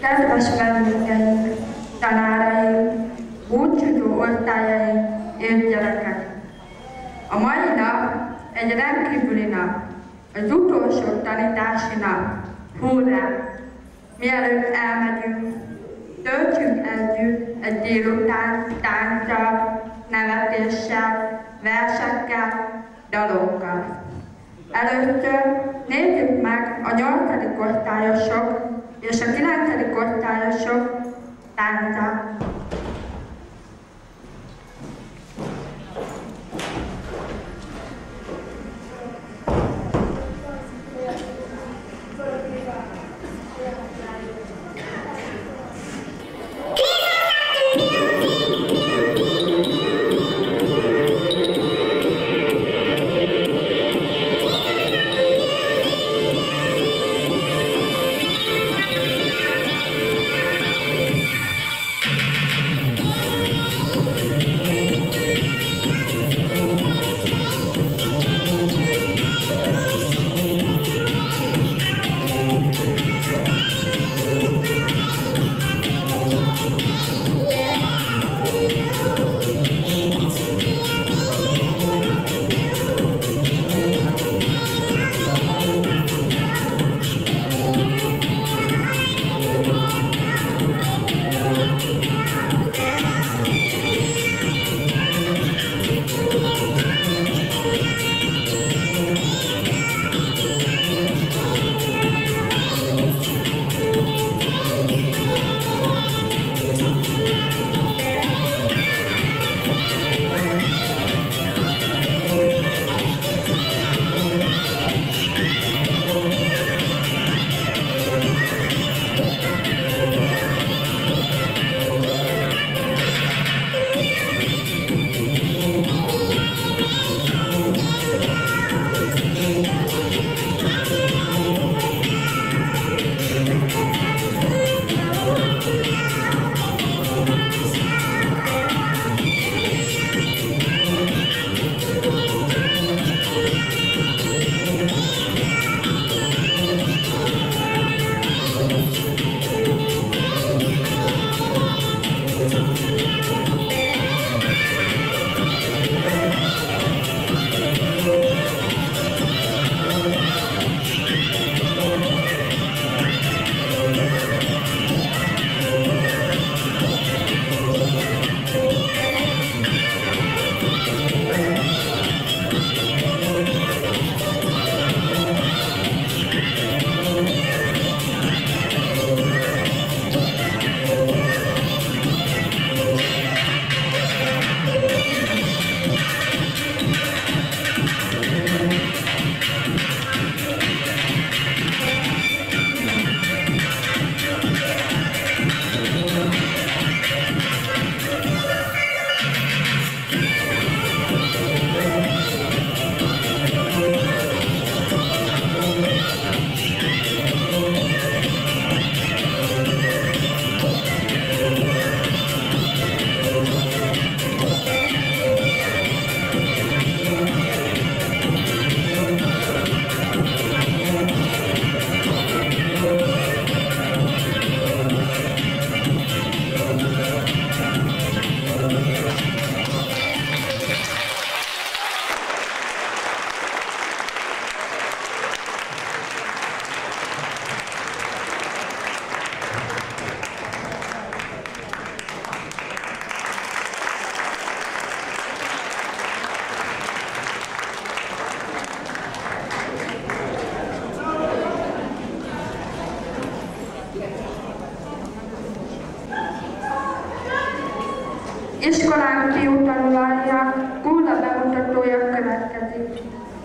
Kedves vendégeink, tanáraink, búcsúzó osztályaink és gyerekek! A mai nap egy rendkívüli nap, az utolsó tanítási nap. Hurrá! Mielőtt elmegyünk, töltsünk együtt egy délután tánccal, nevetéssel, versekkel, dalokkal. Először nézzük meg a 8. osztályosok és a 9. osztályosok táncát. Iskolán kiutalója, Gulla bemutatója következik.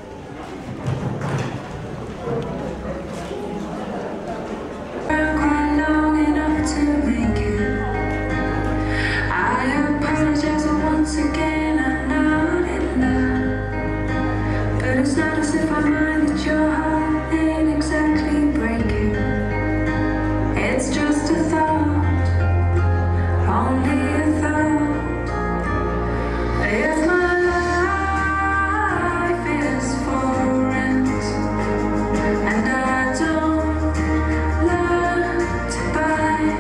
If my life is for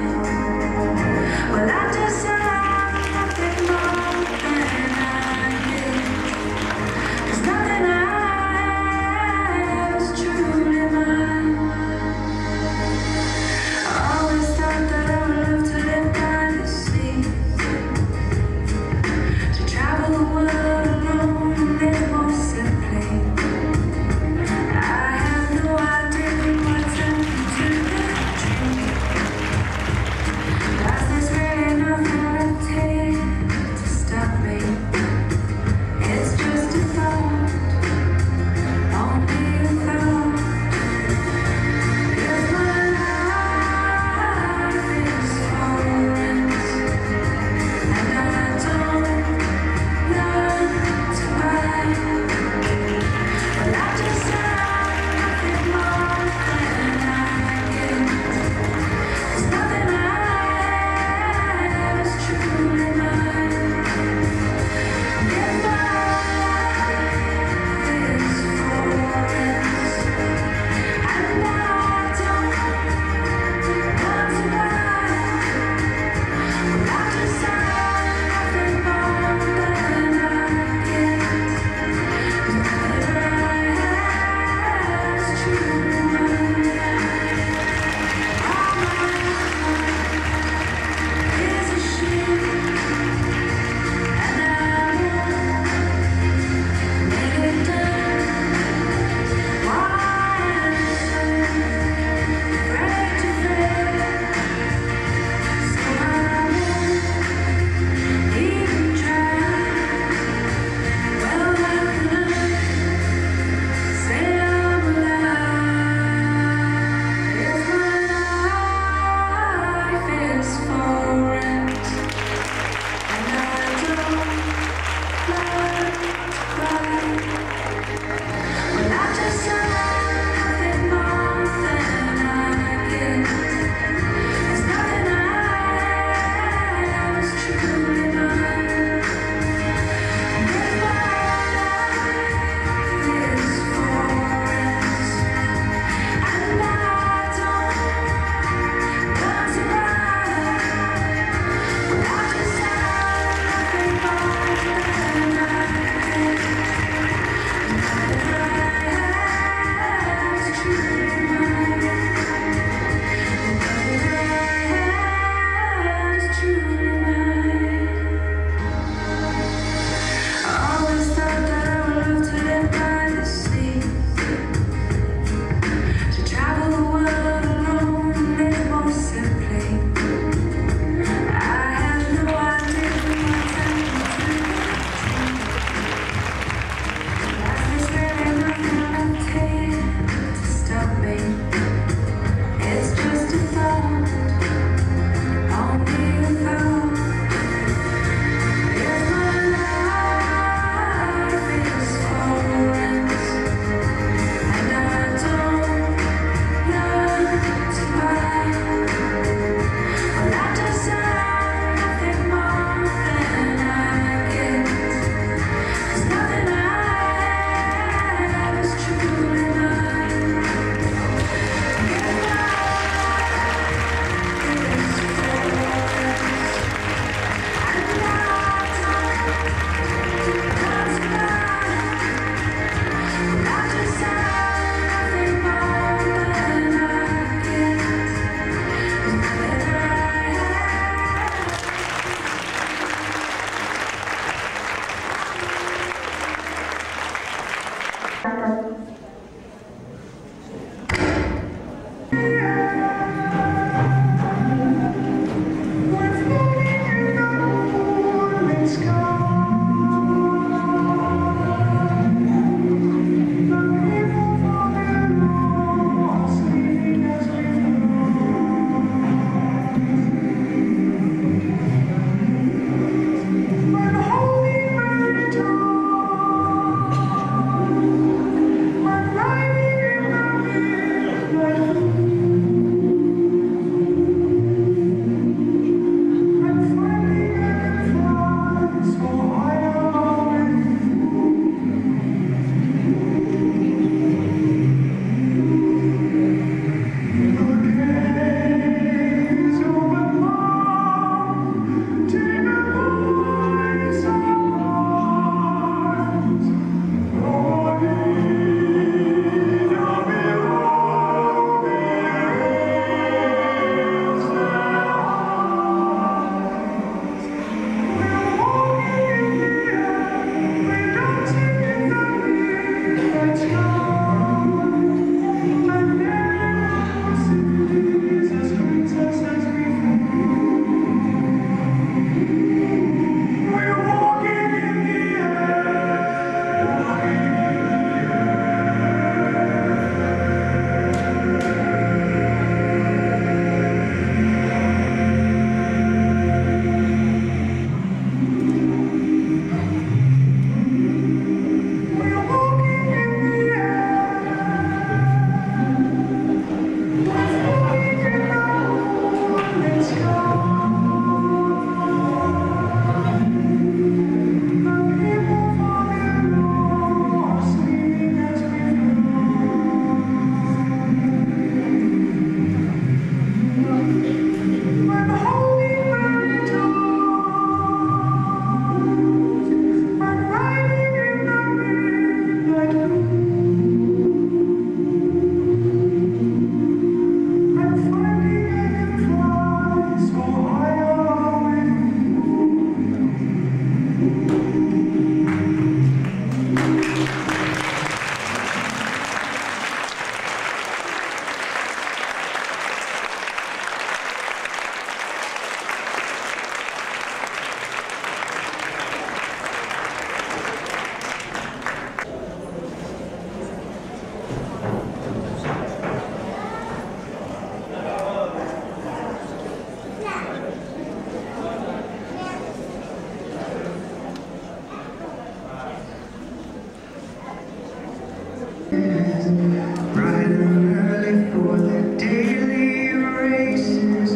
Bright and early for the daily races,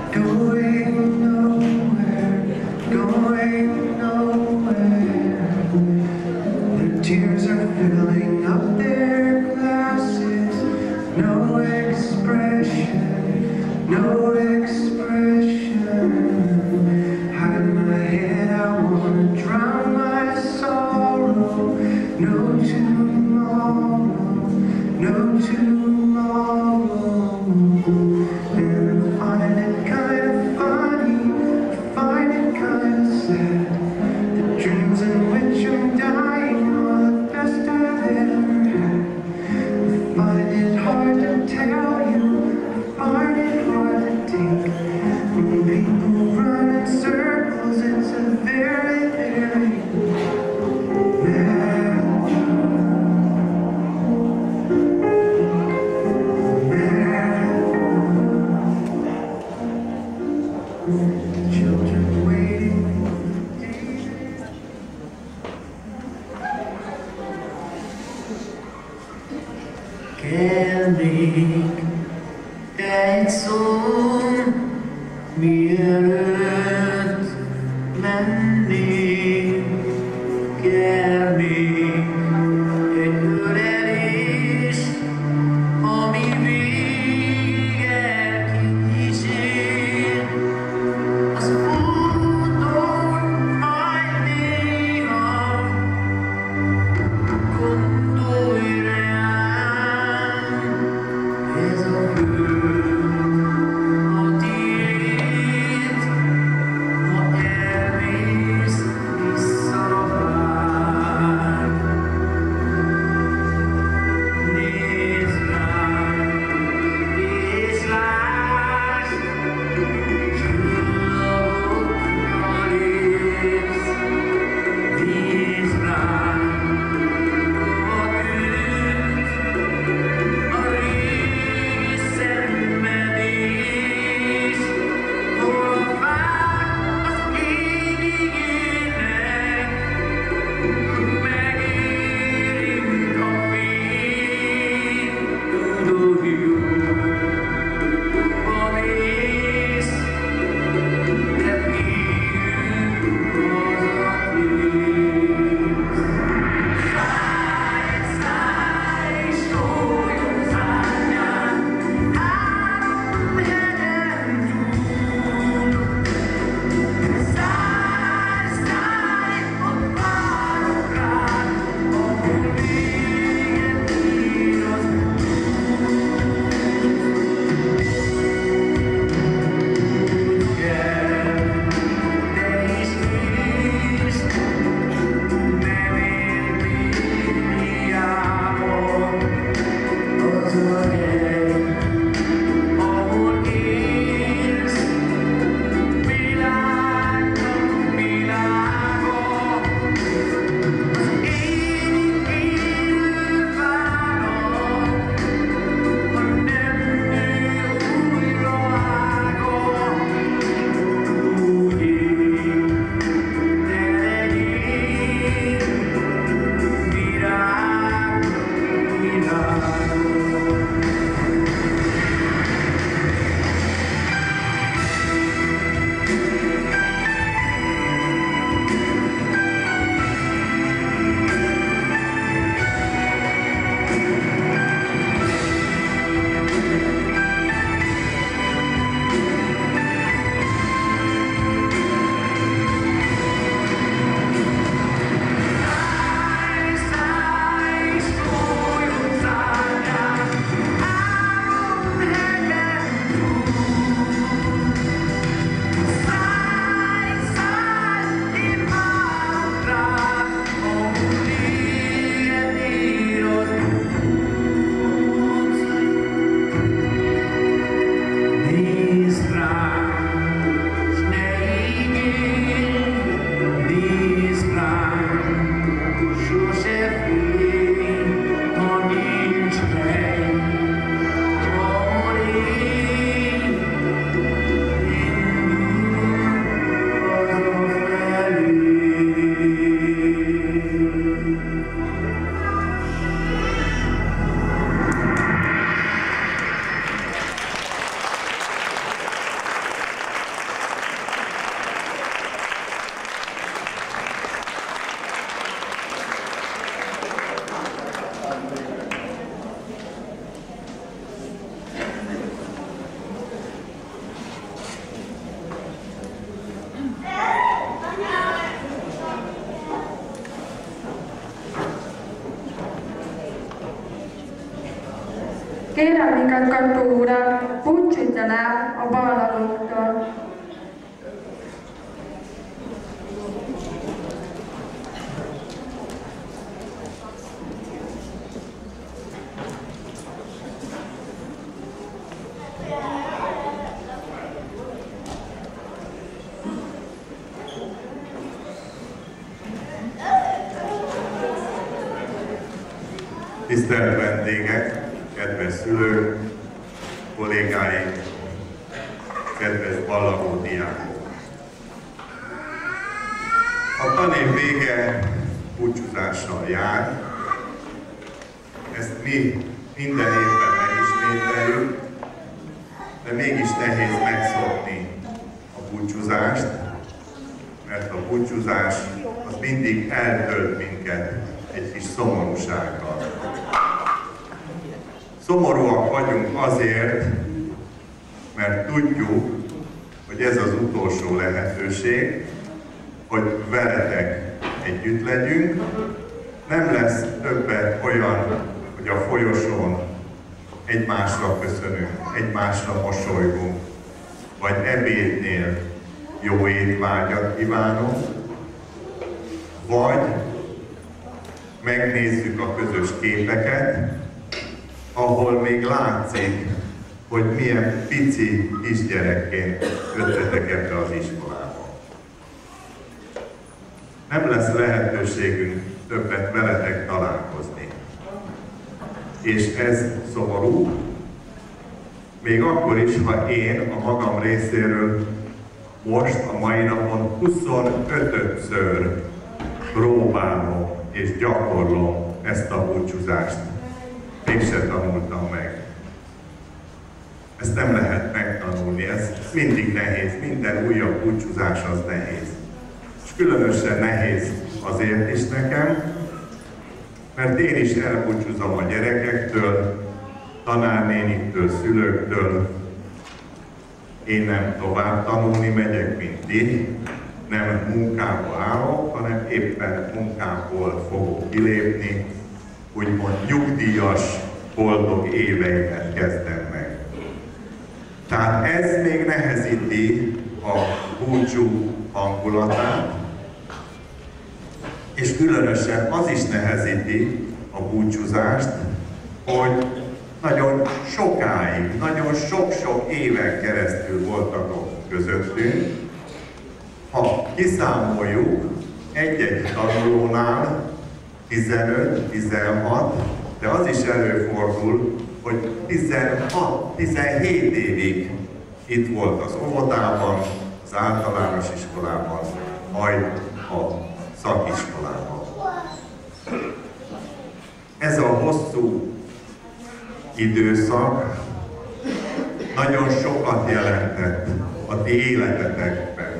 going nowhere, going nowhere. Their tears are filling up their glasses, no expression, no expression. Hide my head, I wanna drown my sorrow, no tomorrow. No tomorrow, and I find it kind of funny, I find it kind of sad. The dreams in which I'm dying are the best I've ever had. I find it hard to tell you, I find it hard to take. When people run in circles, it's a very, very bad. Children waiting. Kärlek är ett som mer rött, men det kärlek är uräddis om i vägar till sig. As food on my name, cuando irán es a fruit of the earth. Kérem minket, Kattó Uram, búcsúzzon el a ballagoktól. Tisztelt vendégek, kedves szülők, kollégáink, kedves ballagó diákok! A tanév vége búcsúzással jár. Ezt mi minden évben megismételjük, de mégis nehéz megszokni a búcsúzást, mert a búcsúzás az mindig eltölt minket egy kis szomorúsággal. Szomorúak vagyunk azért, mert tudjuk, hogy ez az utolsó lehetőség, hogy veletek együtt legyünk. Nem lesz többet olyan, hogy a folyosón egymásra köszönünk, egymásra mosolygunk, vagy ebédnél jó étvágyat kívánunk, vagy megnézzük a közös képeket, ahol még látszik, hogy milyen pici kisgyerekként jöttetek ebbe az iskolába. Nem lesz lehetőségünk többet veletek találkozni. És ez szomorú, még akkor is, ha én a magam részéről most a mai napon 25-ször próbálom és gyakorlom ezt a búcsúzást. Mégsem tanultam meg. Ezt nem lehet megtanulni, ez mindig nehéz, minden újabb búcsúzás az nehéz. És különösen nehéz azért is nekem, mert én is elbúcsúzom a gyerekektől, tanárnéniktől, szülőktől. Én nem tovább tanulni megyek, mint ti, nem munkából állok, hanem éppen munkából fogok kilépni, úgymond nyugdíjas, boldog éveimet kezdem meg. Tehát ez még nehezíti a búcsú hangulatát, és különösen az is nehezíti a búcsúzást, hogy nagyon sokáig, nagyon sok-sok éven keresztül voltatok közöttünk. Ha kiszámoljuk, egy-egy tanulónál 15-16, de az is előfordul, hogy 16-17 évig itt volt az óvodában, az általános iskolában, majd a szakiskolában. Ez a hosszú időszak nagyon sokat jelentett a ti életetekben.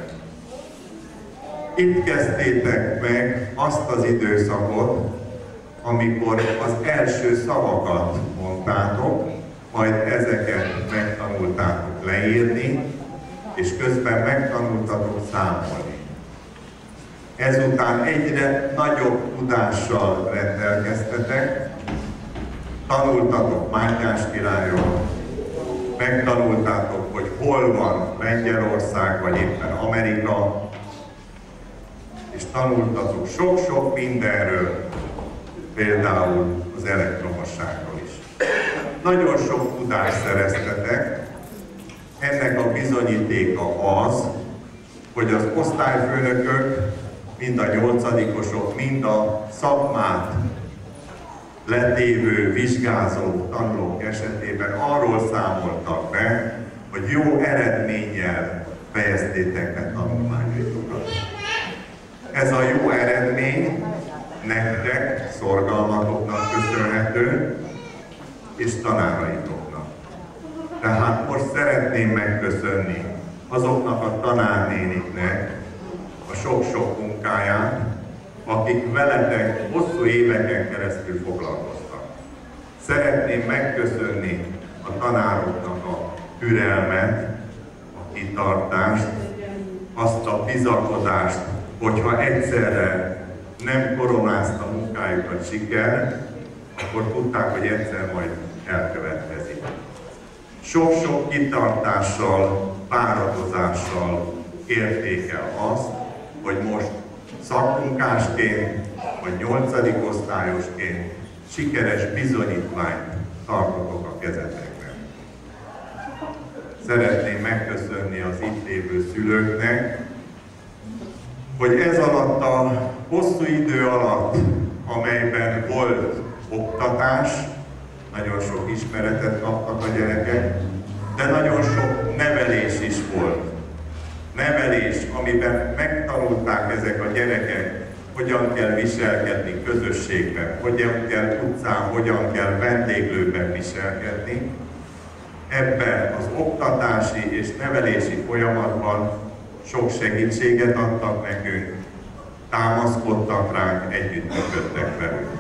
Itt kezdtétek meg azt az időszakot, amikor az első szavakat mondtátok, majd ezeket megtanultátok leírni, és közben megtanultatok számolni. Ezután egyre nagyobb tudással rendelkeztetek, tanultatok Mátyás királyról, megtanultátok, hogy hol van Lengyelország, vagy éppen Amerika, és tanultatok sok-sok mindenről, például az elektromosságról is. Nagyon sok tudást szereztetek, ennek a bizonyítéka az, hogy az osztályfőnökök, mind a 8-osok, mind a szakmát letévő, vizsgázó tanulók esetében arról számoltak be, hogy jó eredménnyel fejeztétek be tanulmányaitokat. Ez a jó eredmény nektek, szorgalmatoknak köszönhető, és tanáraitoknak. Tehát most szeretném megköszönni azoknak a tanárnéniknek a sok-sok munkáját, akik veletek hosszú éveken keresztül foglalkoztak. Szeretném megköszönni a tanároknak a türelmet, a kitartást, azt a bizakodást, hogyha egyszerre nem koronázta munkájukat siker, akkor tudták, hogy egyszer majd elkövetkezik. Sok-sok kitartással, fáradozással érték el azt, hogy most szakmunkásként, vagy 8. osztályosként sikeres bizonyítványt tartotok a kezetekben. Szeretném megköszönni az itt lévő szülőknek, hogy ez alatt a hosszú idő alatt, amelyben volt oktatás, nagyon sok ismeretet kaptak a gyerekek, de nagyon sok nevelés is volt. Nevelés, amiben megtanulták ezek a gyerekek, hogyan kell viselkedni közösségben, hogyan kell utcán, hogyan kell vendéglőben viselkedni. Ebben az oktatási és nevelési folyamatban sok segítséget adtak nekünk, támaszkodtak ránk, együttműködtek velünk.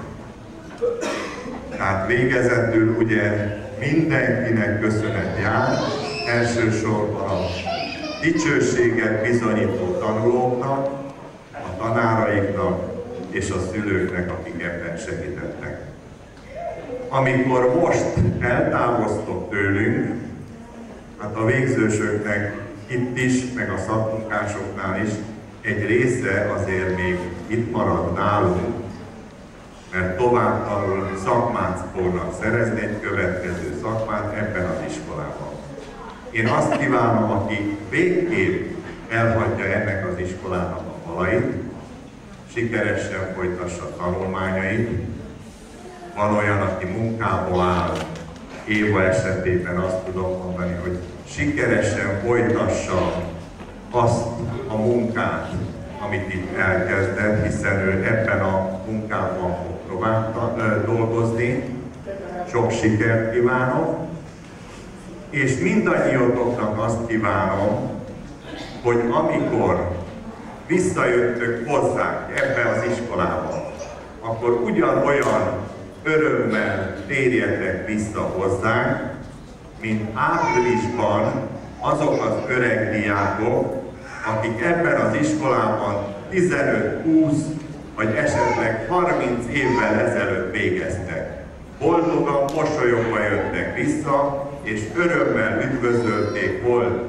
Tehát végezetül ugye mindenkinek köszönet jár, elsősorban a dicsőséget bizonyító tanulóknak, a tanáraiknak és a szülőknek, akik ebben segítettek. Amikor most eltávoztok tőlünk, hát a végzősöknek itt is, meg a szakmunkásoknál is egy része azért még itt marad nálunk, mert tovább tanul, szakmát fognak szerezni, egy következő szakmát ebben az iskolában. Én azt kívánom, aki végképp elhagyja ennek az iskolának a falait, sikeresen folytassa tanulmányait. Van olyan, aki munkából áll, Éva esetében azt tudom mondani, hogy sikeresen folytassa azt a munkát, amit itt elkezdett, hiszen ő ebben a munkában fog tovább dolgozni. Sok sikert kívánok, és mindannyiatoknak azt kívánom, hogy amikor visszajöttök hozzánk ebbe az iskolába, akkor ugyanolyan örömmel térjetek vissza hozzánk, mint áprilisban azok az öreg diákok, akik ebben az iskolában 15-20 vagy esetleg 30 évvel ezelőtt végeztek. Boldogan, mosolyogva jöttek vissza, és örömmel üdvözölték volt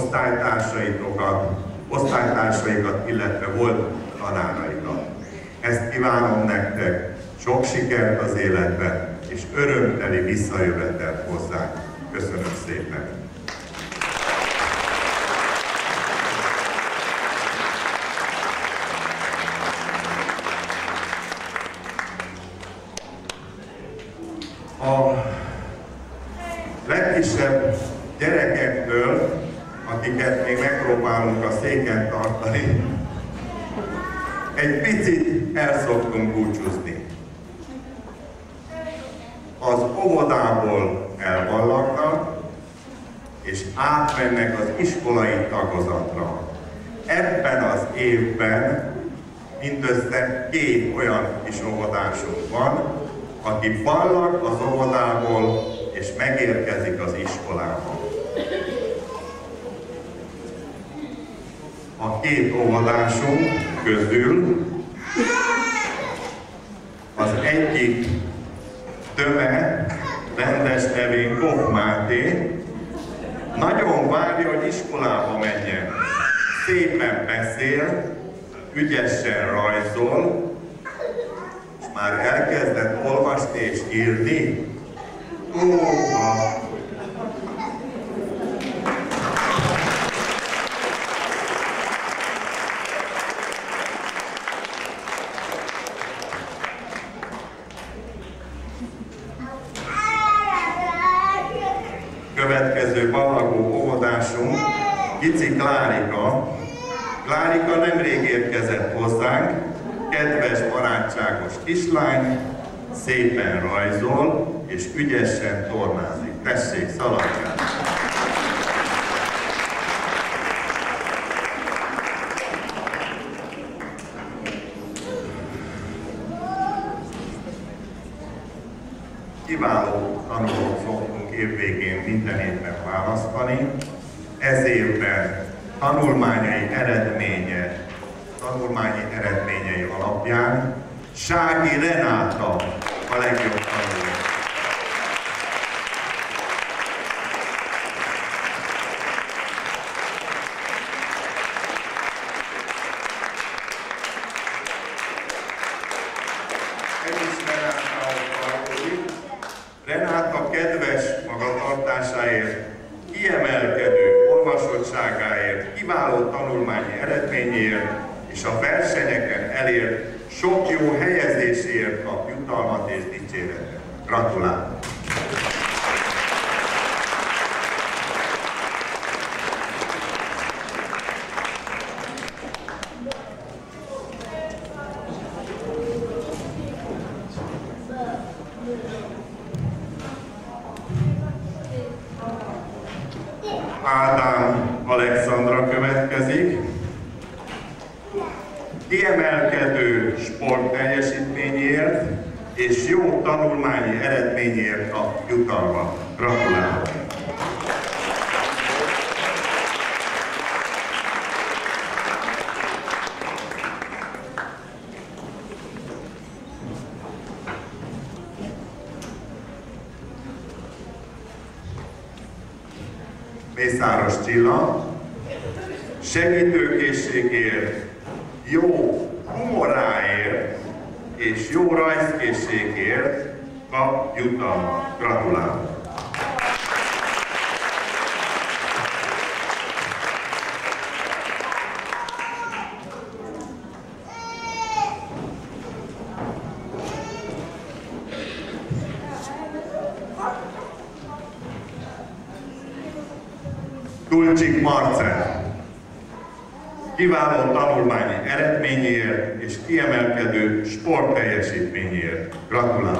osztálytársaikat, illetve volt tanáraikat. Ezt kívánom nektek, sok sikert az életben, és örömteli visszajövetelt hozzánk. Köszönöm szépen! A legkisebb gyerekektől, akiket még megpróbálunk a széken tartani, egy picit el szoktunk búcsúzni. Az óvodából elvallagnak, és átmennek az iskolai tagozatra. Ebben az évben mindössze 2 olyan kis óvodásunk van, aki ballag az óvodából, és megérkezik az iskolába. A 2 óvodásunk közül az egyik Töme, rendes nevén Koch Máté, nagyon várja, hogy iskolába menjen. Szépen beszél, ügyesen rajzol, és már elkezdett olvasni és írni. Következő ballagó óvodásunk, Gici Klárika. Klárika nemrég érkezett hozzánk, kedves, barátságos kislány, szépen rajzol és ügyesen tornázik. Tessék, szaladjál! Kiváló tanulók szoktunk évvégén minden évben választani. Ez évben tanulmányi eredményei alapján Sági Renáta a legjobb tanuló. kedves magatartásáért, kiemelkedő olvasottságáért, kiváló tanulmányi eredményért és a versenyeken elért sok jó helyezésért kap jutalmat és dicséretet. Gratulálok! Ádám Alexandra következik. Kiemelkedő sportteljesítményért és jó tanulmányi eredményért a jutalmat. Gratulálok! Mészáros Csilla, segítőkészségért, jó humoráért és jó rajzkészségért kap jutalmat. Gratulálok! Tulcsik Marcell, kiváló tanulmányi eredményért és kiemelkedő sportteljesítményért. Gratulálok!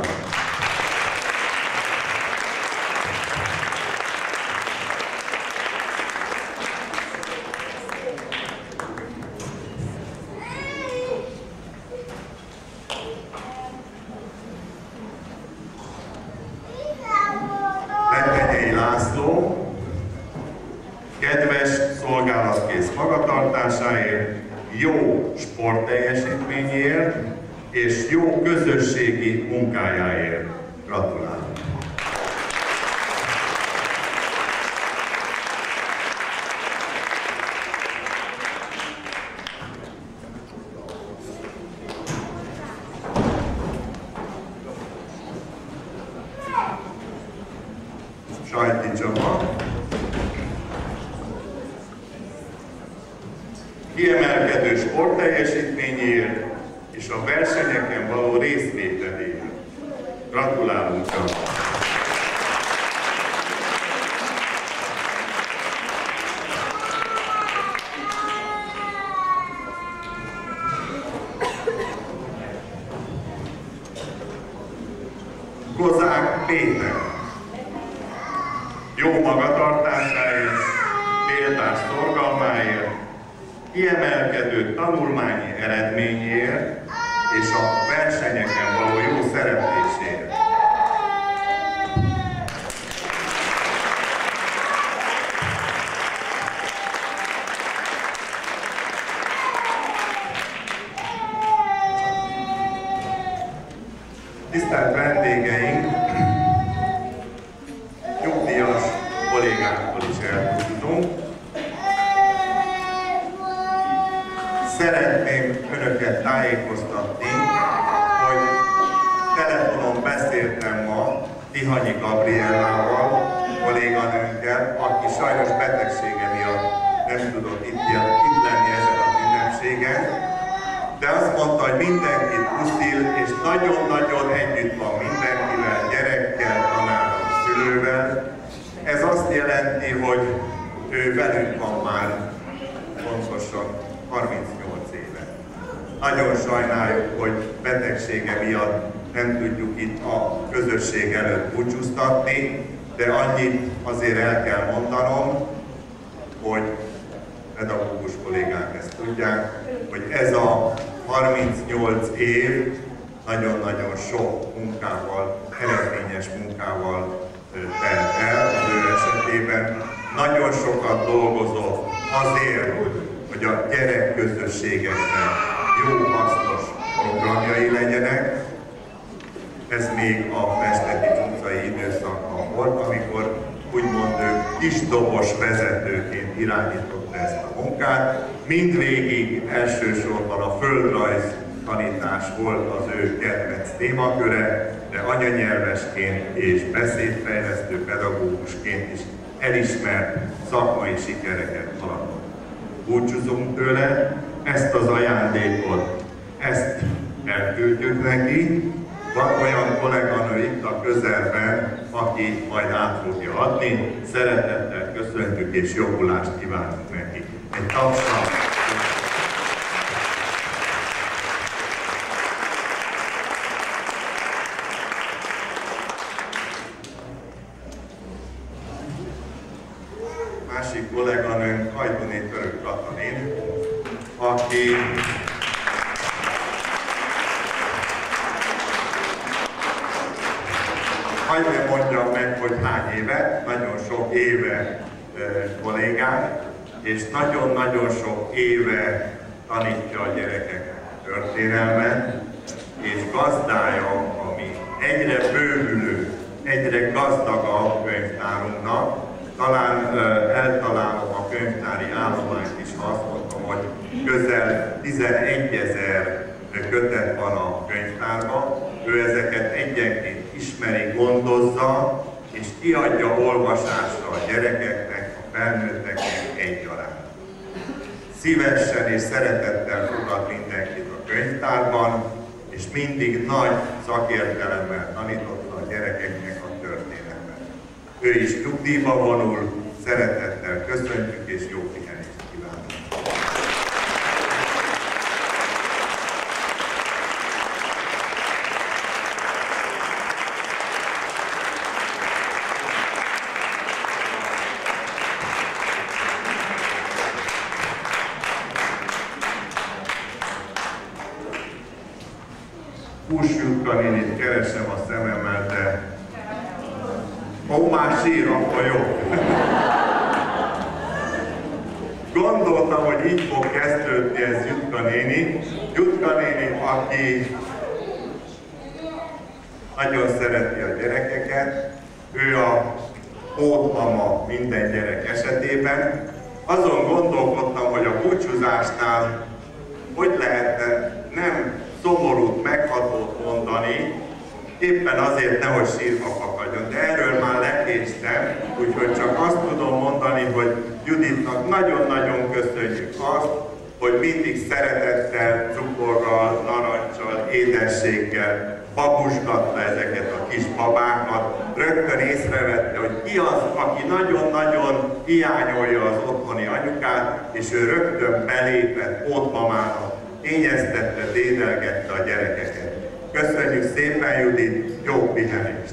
Letenyei László, kedves szolgálatkész magatartásáért, jó sportteljesítményért és jó közösségi munkájáért. Gratulálok! Sajti Csaba, kiemelkedő sportteljesítményért és a versenyeken való részvételéért. Gratulálunk! Kozák Péter, jó magatartásáért, példás szorgalmáért, kiemelkedő tanulmányi eredményért és a versenyeken való jó szereplésért. Tisztelt vendégeink, nyugdíjas kollégáktól is elbúcsúzunk. Szeretném önöket tájékoztatni, hogy telefonon beszéltem ma Tihanyi Gabriellával, kolléganőnkkel, aki sajnos betegsége miatt nem tudott itt lenni ezen az ünnepségen, de azt mondta, hogy mindenkit puszil, és nagyon-nagyon együtt van mindenkivel, gyerekkel, tanárral, szülővel. Ez azt jelenti, hogy ő velünk van már pontosan 38 éve. Nagyon sajnáljuk, hogy betegsége miatt nem tudjuk itt a közösség előtt búcsúztatni, de annyit azért el kell mondanom, hogy pedagógus kollégák ezt tudják, hogy ez a 38 év nagyon-nagyon sok munkával, eredményes munkával telt el az ő esetében. Nagyon sokat dolgozott azért, hogy a gyerekközösségeknek jó, hasznos programjai legyenek. Ez még a Festeti utcai időszakban volt, amikor úgymond ő kisdobos vezetőként irányította ezt a munkát. Mindvégig elsősorban a földrajz tanítás volt az ő kedvenc témaköre, de anyanyelvesként és beszédfejlesztő pedagógusként is elismert szakmai sikereket aratott. Búcsúzunk tőle, ezt az ajándékot, ezt elküldjük neki. Van olyan kolléganő itt a közelben, aki majd át fogja adni. Szeretettel köszöntjük és jobbulást kívánunk neki. Egy tapsal! Másik kolléganőnk Hajduni Török Katalin, aki hagyj mondjam meg, hogy hány éve, nagyon sok éve kollégánk, és nagyon-nagyon sok éve tanítja a gyerekek történelmet, és gazdája, ami egyre bővülő, egyre gazdagabb könyvtárunknak. Talán eltalálom a könyvtári állományt is, ha azt mondom, hogy közel 11 000 kötet van a könyvtárban. Ő ezeket egyenként ismeri, gondozza, és kiadja olvasásra a gyerekeknek, a felnőtteknek egyaránt. Szívesen és szeretettel fogad mindenkit a könyvtárban, és mindig nagy szakértelemmel tanította a gyerekeknek a történetet. Ő is nyugdíjba vonul, szeretettel köszöntjük és jó pihenést kívánunk! Kús Jutka nénit keresem a szememmel, de ó, már sír, akkor jó. Gondoltam, hogy így fog kezdődni ez Jutka néni. Jutka néni, aki nagyon szereti a gyerekeket, ő a pótmama minden gyerek esetében. Azon gondolkodtam, hogy a búcsúzásnál hogy lehetne nem szomorút, meghatót mondani, éppen azért nehogy sírva fakadjon, de erről már lekéstem, úgyhogy csak azt tudom mondani, hogy Juditnak nagyon-nagyon köszönjük azt, hogy mindig szeretettel, cukorral, naranccsal, édességgel babusgatta ezeket a kis babákat. Rögtön észrevette, hogy ki az, aki nagyon-nagyon hiányolja az otthoni anyukát, és ő rögtön belépett pótmamának, kényeztette, dédelgette a gyerekeket. Köszönjük szépen, Judit, jó pihenést!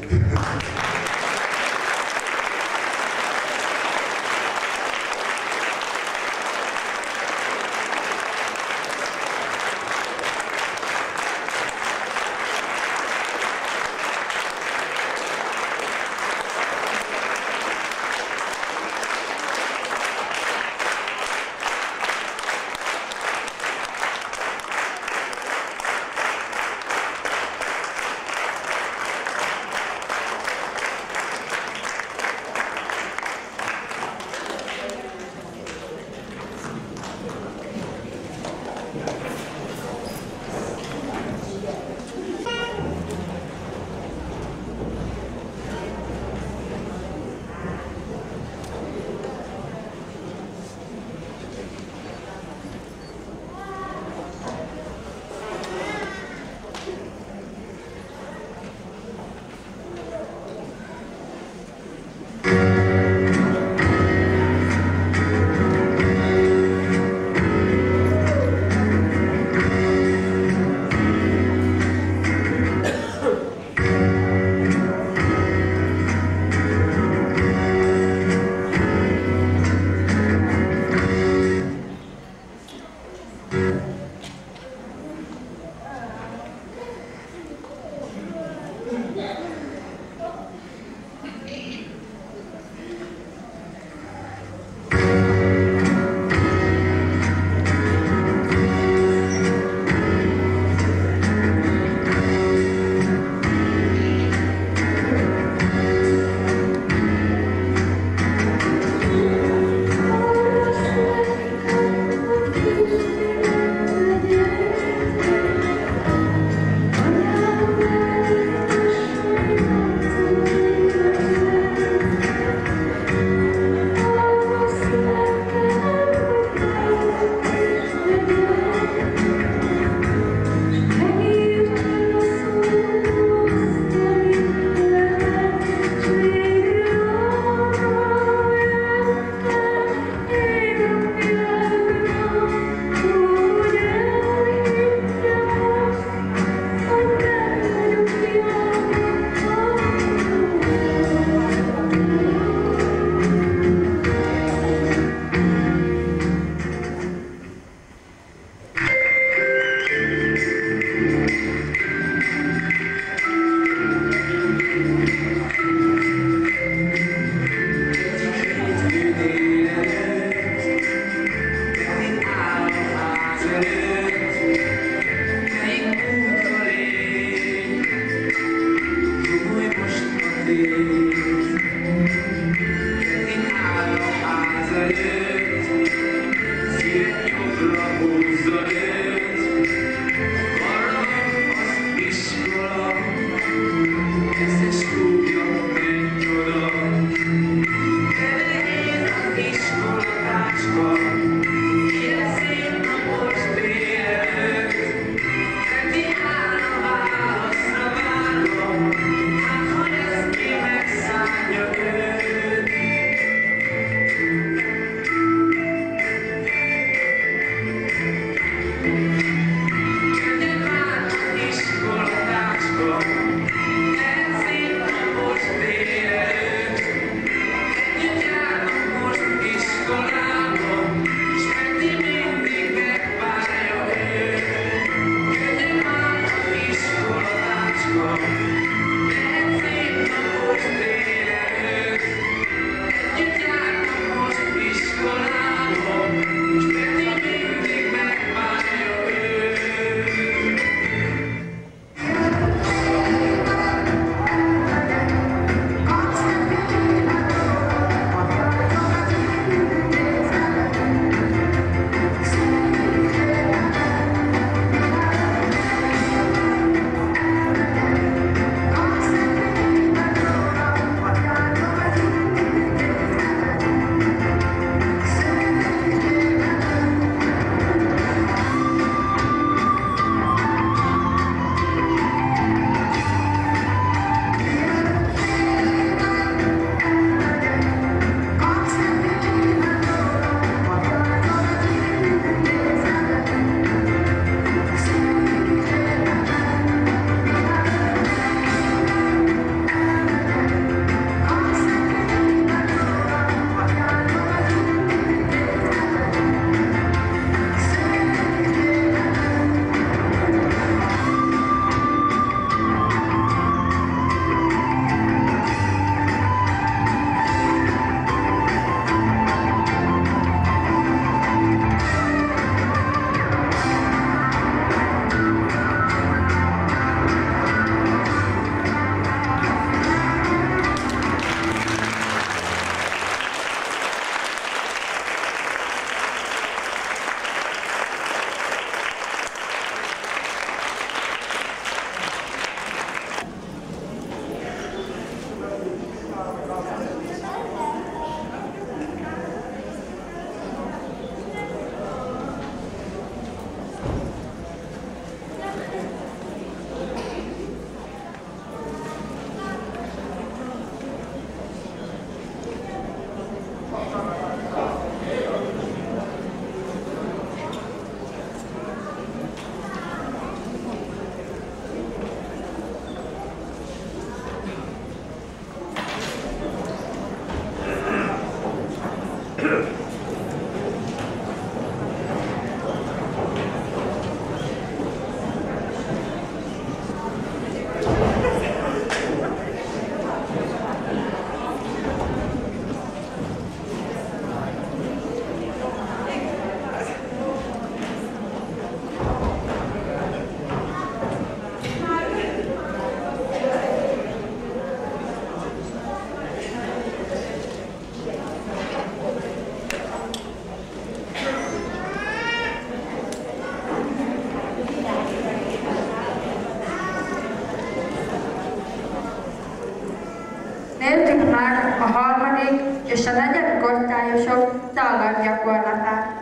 Nézzük meg a harmadik és a negyedik osztályosok szalagyakorlatát.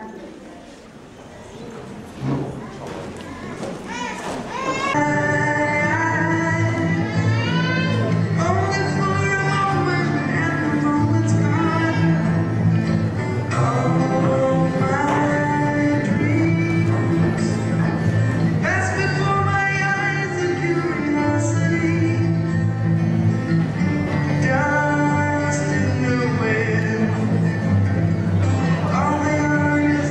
Dust in the wind, all the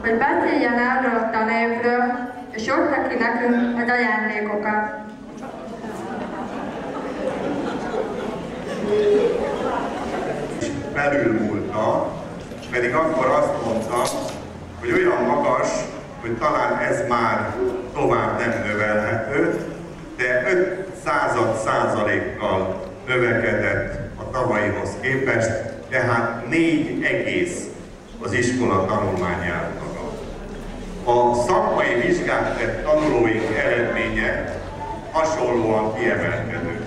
hogy beszéljen erről a tanévről, és oszta ki nekünk az ajándékokat. Felülmúlta, pedig akkor azt mondta, hogy olyan magas, hogy talán ez már tovább nem növelhető, de 5%-kal növekedett a tavalyihoz képest, tehát 4 egész az iskola tanulmányi átlaga. A szakmai vizsgát tett tanulóink eredménye hasonlóan kiemelkedő.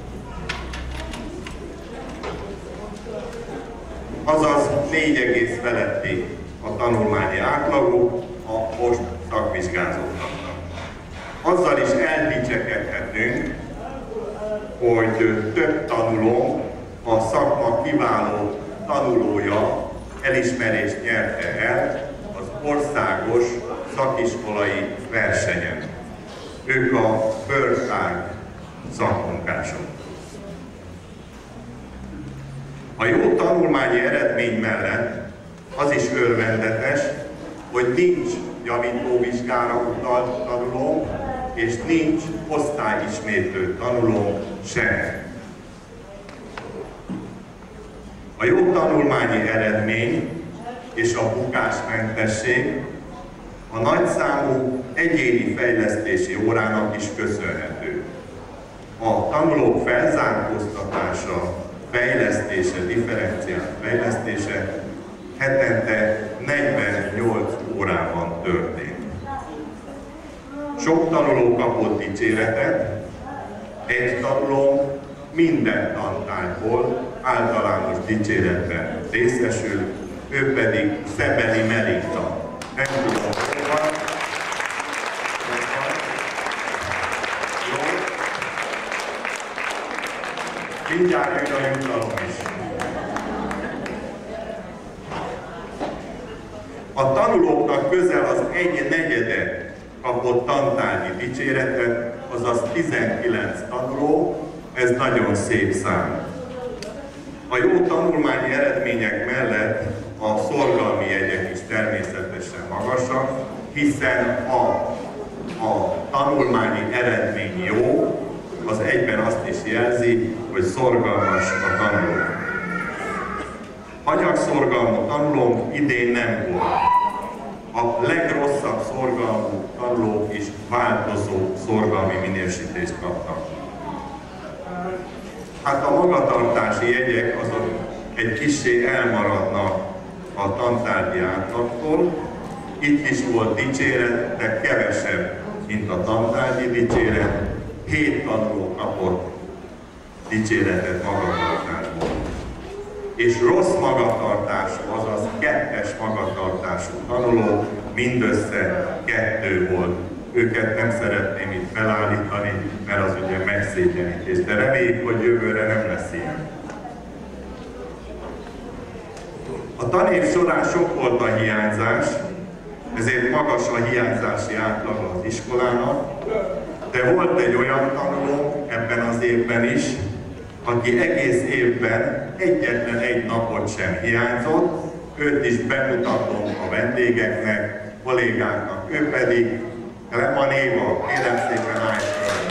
Azaz 4 egész feletti a tanulmányi átlaguk a most szakvizsgázóknak. Azzal is eldicsekedhetünk, hogy több tanuló, a szakma kiváló tanulója elismerést nyerte el az országos szakiskolai versenyen. Ők a bőrtág szakmunkások. A jó tanulmányi eredmény mellett az is örvendetes, hogy nincs javítóvizsgára utalt tanuló, és nincs osztályismétlő tanuló sem. A jó tanulmányi eredmény és a bukásmentesség a nagyszámú egyéni fejlesztési órának is köszönhető. A tanulók felzárkóztatása, fejlesztése, differenciált fejlesztése hetente 48 órában történt. Sok tanuló kapott dicséretet, egy tanuló minden tantárgyból általános dicséretben részesül, ő pedig Szebeli Melinda. Nem tudom, hol van. Jó. Mindjárt jön a jutalom is. A tanulóknak közel az 1/4 kapott tantárgyi dicséretet, azaz 19 tanuló, ez nagyon szép szám. A jó tanulmányi eredmények mellett a szorgalmi jegyek is természetesen magasak, hiszen a tanulmányi eredmény jó, az egyben azt is jelzi, hogy szorgalmas a tanuló. Anyagszorgalmú tanulónk idén nem volt. A legrosszabb szorgalmú tanulók is változó szorgalmi minősítést kaptak. Hát a magatartási jegyek azok egy kissé elmaradnak a tantárgyi átlagtól. Itt is volt dicséret, de kevesebb, mint a tantárgyi dicséret. 7 tanuló kapott dicséretet magatartásból. És rossz magatartású, azaz 2-es magatartású tanuló mindössze 2 volt. Őket nem szeretném itt felállítani, mert az ugye megszégyenítés, de reméljük, hogy jövőre nem lesz ilyen. A tanév során sok volt a hiányzás, ezért magas a hiányzási átlaga az iskolának, de volt egy olyan tanuló ebben az évben is, aki egész évben egyetlen egy napot sem hiányzott, őt is bemutatom a vendégeknek, kollégáknak, ő pedig Leman Éva, kérem szépen állj fel.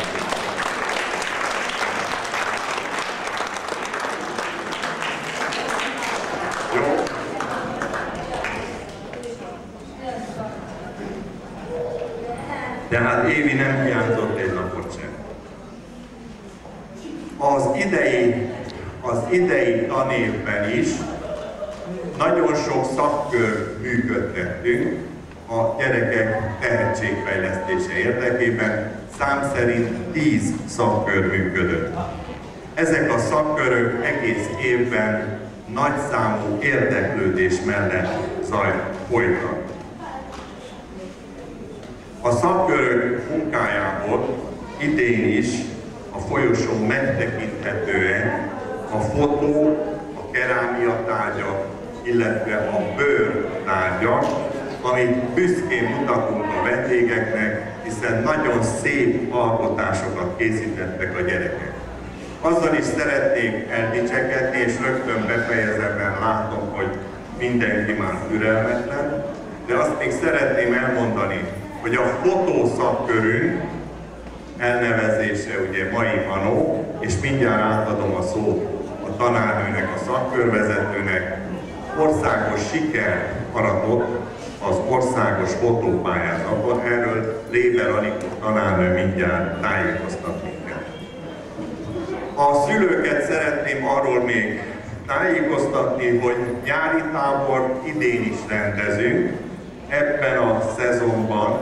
Jó? Tehát Évi nem hiányzott egy napot sem. Az idei tanévben is nagyon sok szakkör működtettünk a gyerekek tehetségfejlesztése érdekében, szám szerint 10 szakkör működött. Ezek a szakkörök egész évben nagyszámú érdeklődés mellett folytak. A szakkörök munkájából idén is a folyosón megtekinthetően a fotó, a kerámia tárgyak, illetve a bőr tárgyak, amit büszkén mutatunk a vendégeknek, hiszen nagyon szép alkotásokat készítettek a gyerekek. Azzal is szeretnék eldicsekedni, és rögtön befejezem, mert látom, hogy mindenki már türelmetlen. de azt még szeretném elmondani, hogy a fotószakkörünk elnevezése ugye Mai Manó, és mindjárt átadom a szót a tanárnőnek, a szakkörvezetőnek, országos siker aratott az országos fotópályázaton. Erről Léber Anikó tanárnő mindjárt tájékoztat minket. A szülőket szeretném arról még tájékoztatni, hogy nyári tábor idén is rendezünk. Ebben a szezonban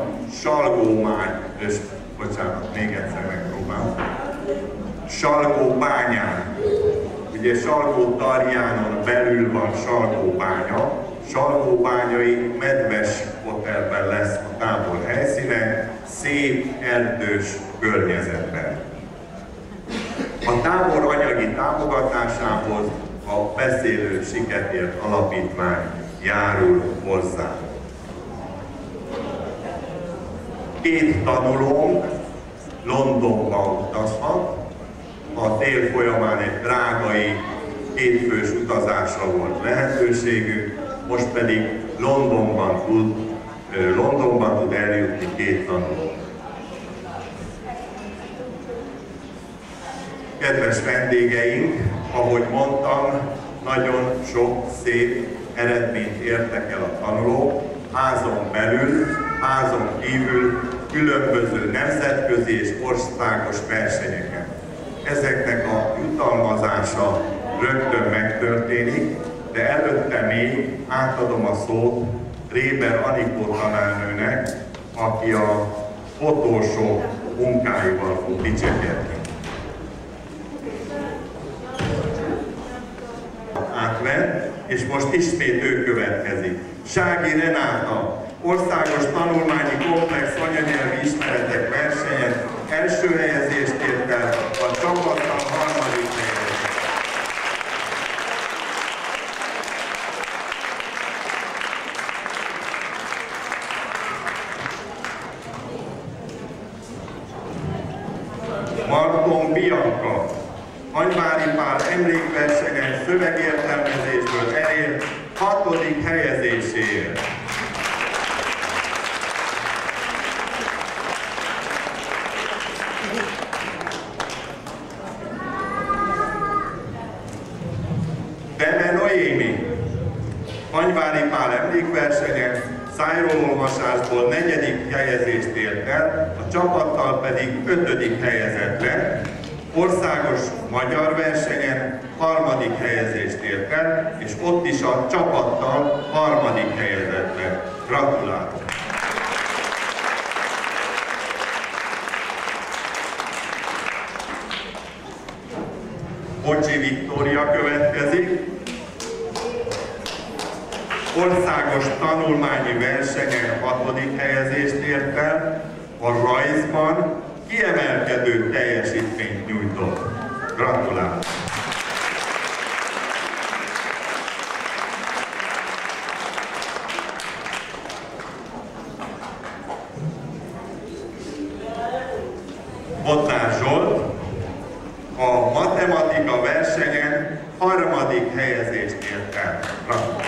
még egyszer megpróbálom. Salgóbányán, ugye Salgó-Tarjánon belül van Salgóbánya, Salgóbányai Medves Hotelben lesz a tábor helyszíne, szép erdős környezetben. A tábor anyagi támogatásához a Beszélő Siketért Alapítvány járul hozzá. 2 tanulónk Londonba utazhat, a tél folyamán egy prágai 2 fős utazásra volt lehetőségük, most pedig Londonban tud eljutni 2 tanuló. Kedves vendégeink, ahogy mondtam, nagyon sok szép eredményt értek el a tanulók, házon belül, házon kívül, különböző nemzetközi és országos versenyeken. Ezeknek a jutalmazása rögtön megtörténik, de előtte még átadom a szót Léber Anikó tanárnőnek, aki a fotósok munkáival fog dicsekedni. Átvett, és most ismét ő következik. Sági Renáta, országos tanulmányi komplex anyanyelvi ismeretek versenyen első helyezést ért el, a csapattal 3. helyezést. Marton Bianca, Anyvári Pál emlékversenyen szövegértelmezésből elért 6. helyezéséért. Deme Noémi, Anyvári Pál emlékversenyen szájrólolvasásból 4. helyezést ért el, a csapattal pedig 5. helyezett lett. Országos magyar versenyen 3. helyezést ért el, és ott is a csapattal 3. helyezett lett. Gratulálok! Bocsi Viktória következik. Országos tanulmányi versenyen 6. helyezést ért el, a rajzban kiemelkedő teljesítményt nyújtott. Gratulálok! Botnár Zsolt a matematika versenyen 3. helyezést ért el. Gratulálok!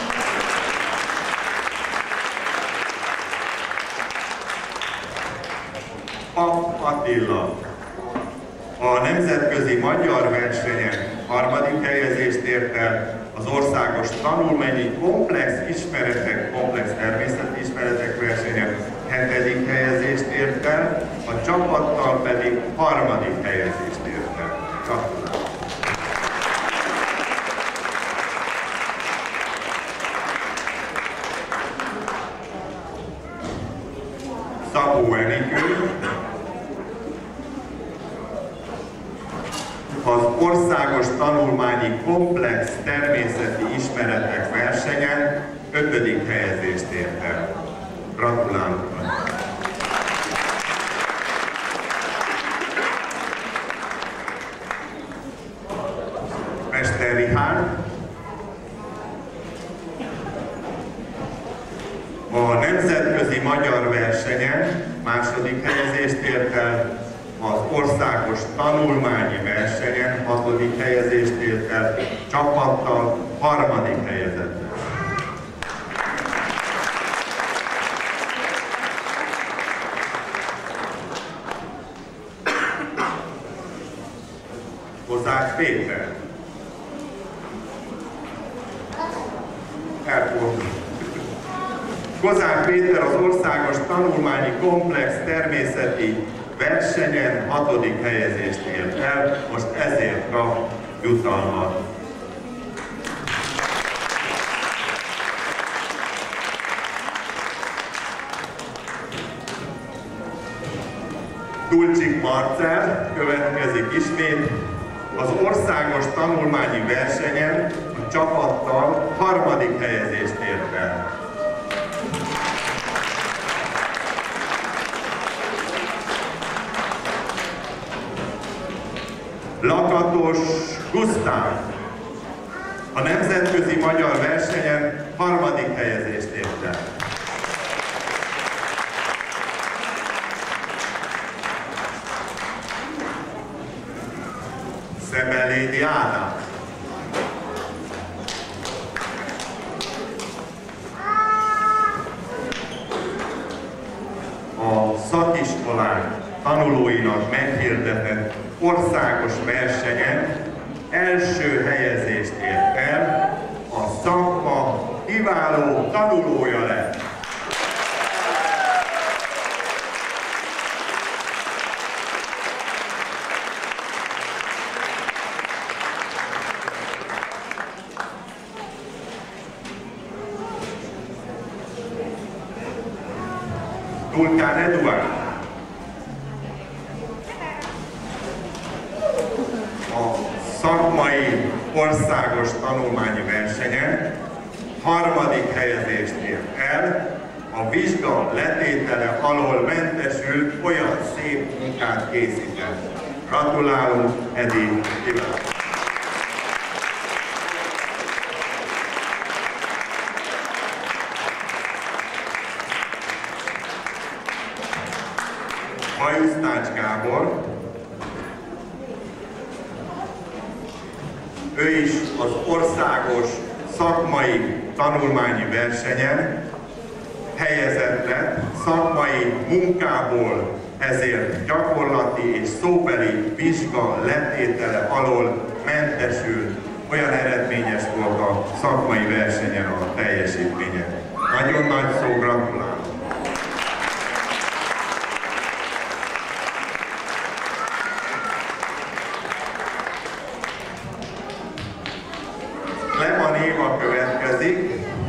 Papp Attila a nemzetközi magyar versenyen 3. helyezést ért el, az országos tanulmányi komplex természeti ismeretek versenyen 7. helyezést ért el, a csapattal pedig 3. helyezést ért el. Gratulálok! Szabó Enikő az országos tanulmányi komplex természeti ismeretek versenyen 5. helyezést ért el. Gratulálok! Mester Rihárd a nemzetközi magyar versenyen 2. helyezést ért el, az országos tanulmányi versenyen 6. helyezést ért el, csapattal 3. helyezett. Kozák Péter. Elfordult. Kozák Péter az országos tanulmányi komplex természeti versenyen 6. helyezést ért el, most ezért kap jutalmat. Tulcsik Marcell következik ismét, az országos tanulmányi versenyen a csapattal 3. helyezést ért el. Lakatos Gusztáv a nemzetközi magyar versenyen 3. helyezést ért el. Szemelédi Ádám a szakiskolák tanulóinak meghirdetett országos versenyen első helyezést ért el, a szakma kiváló tanulója lett. Tulkán Eduard a szakmai országos tanulmányi versenyen 3. helyezést ért el, a vizsga letétele alól mentesült, olyan szép munkát készített. Gratulálunk, Edi, kívánok! Hajusztács Gábor, ő is az országos szakmai tanulmányi versenyen helyezett lett, szakmai munkából ezért gyakorlati és szóbeli vizsga letétele alól mentesült, olyan eredményes volt a szakmai versenyen a teljesítménye. Nagyon nagy szó, gratulálok! Leman Éva következik,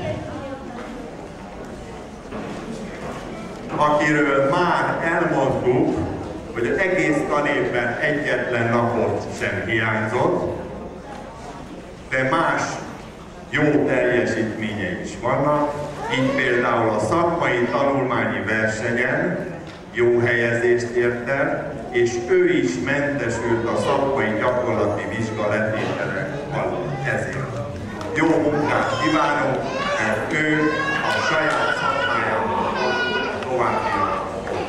akiről már elmondtuk, hogy az egész tanévben egyetlen napot sem hiányzott, de más jó teljesítményei is vannak, így például a szakmai tanulmányi versenyen jó helyezést ért el, és ő is mentesült a szakmai gyakorlati vizsga letétele alól. Ezért jó munkát kívánok, mert ő a saját szakmájában további.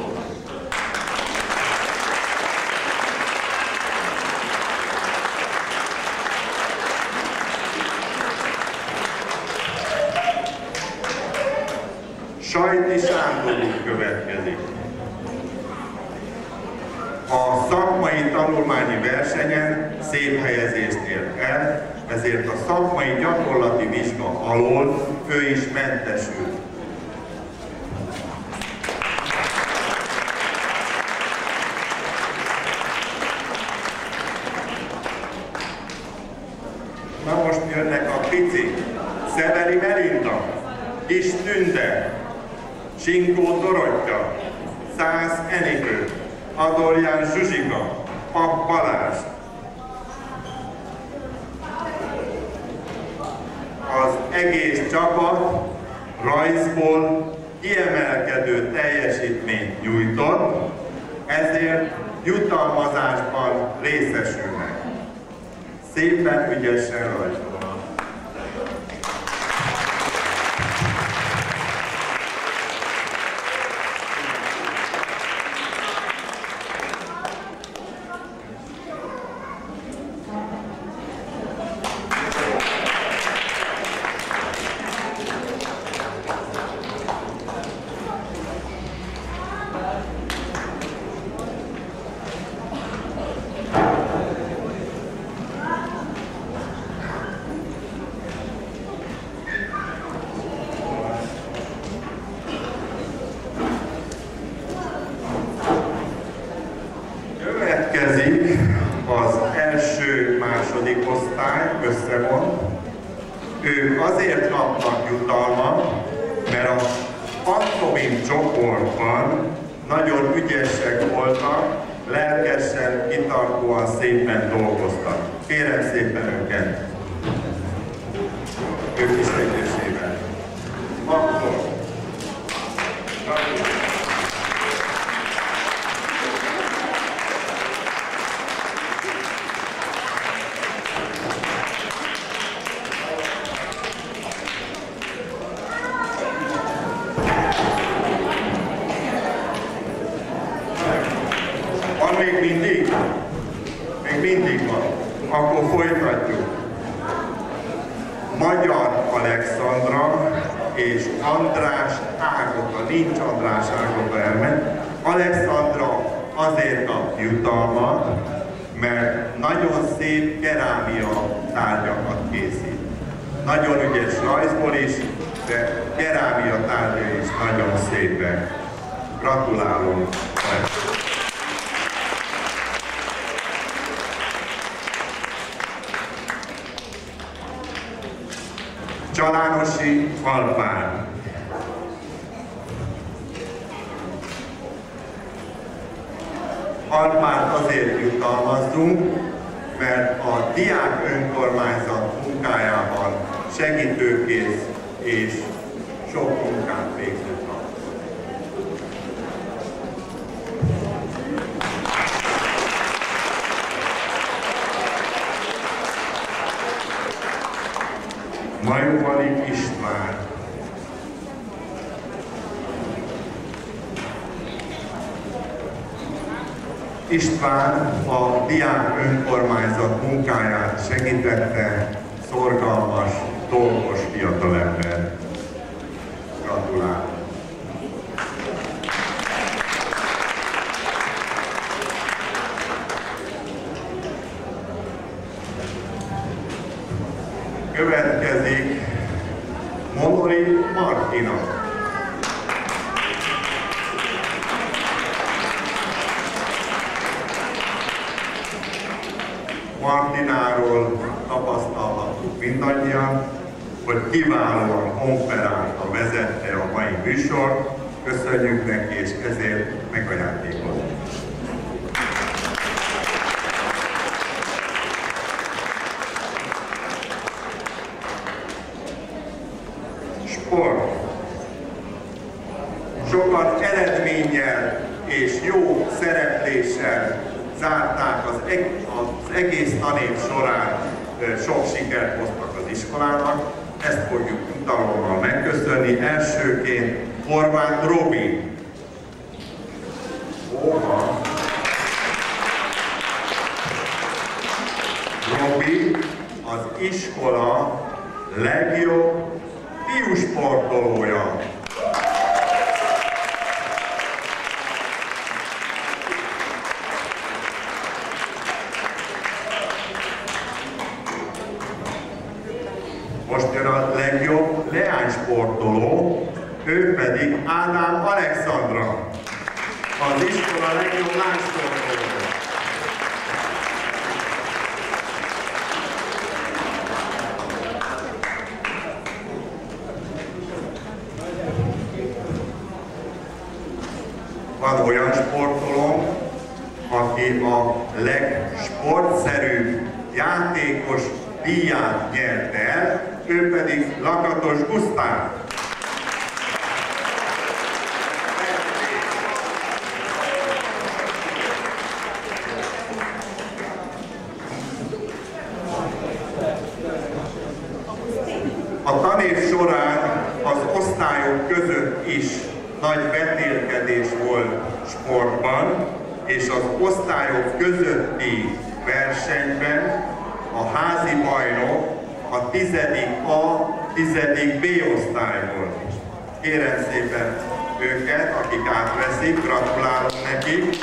Sajti Sándor úr következik. A szakmai tanulmányi versenyen szép helyezést ért el, ezért a szakmai gyakorlati vizsga alól ő is mentesült. Na most jönnek a picik. Szeveri Melinda, Kis Tünde, Sinkó Dorottya, Szász Enikő, Adorján Zsuzsika, Pap Balázs. Az egész csapat rajzból kiemelkedő teljesítményt nyújtott, ezért jutalmazásban részesülnek. Szépen ügyesen rajzolnak. azért kapnak jutalmat, mert a pantomim csoportban nagyon ügyesek voltak, lelkesen, kitartóan, szépen dolgoztak. Kérem szépen őket! Ők is egyesével. Akkor. Van még mindig? Még mindig van. Akkor folytatjuk. Magyar Alexandra és András Ágota, nincs András Ágota elment. Alexandra azért kap jutalmat, mert nagyon szép kerámia tárgyakat készít. Nagyon ügyes rajzból is, de kerámia tárgyai is nagyon szépek. Gratulálunk! Csalánosi Alpán. Alpán azért jutalmazzunk, mert a diák önkormányzat munkájában segítőkész és sok munkát végzett. Majuvali István. István a diák önkormányzat munkáját segítette, szorgalmas, dolgos fiatalember. Gratulálok! Következik Molori Martina. Martináról tapasztalhattuk mindannyian, hogy kiválóan konferálta, vezette a mai műsort. Köszönjük neki, és ezért megajándékozunk. Sport. Sokat eredménnyel és jó szerepléssel zárták az egész tanév során, sok sikert hoztak az iskolának. Ezt fogjuk jutalommal megköszönni. Elsőként Horváth Robi. Robi az iskola legjobb fiúsportolója. Most jön a legjobb leánysportoló, ő pedig Ádám Alexandra, az iskola legjobb lánysportoló. Van olyan sportoló, aki a legsportszerűbb játékos díját nyert el, ő pedig Lakatos Gusztáv. A tanév során az osztályok között is nagy vetélkedés volt sportban, és az osztályok közötti versenyben a házi bajnok a 10A, 10B osztály volt. Kérem szépen őket, akik átveszik, gratulálok nekik.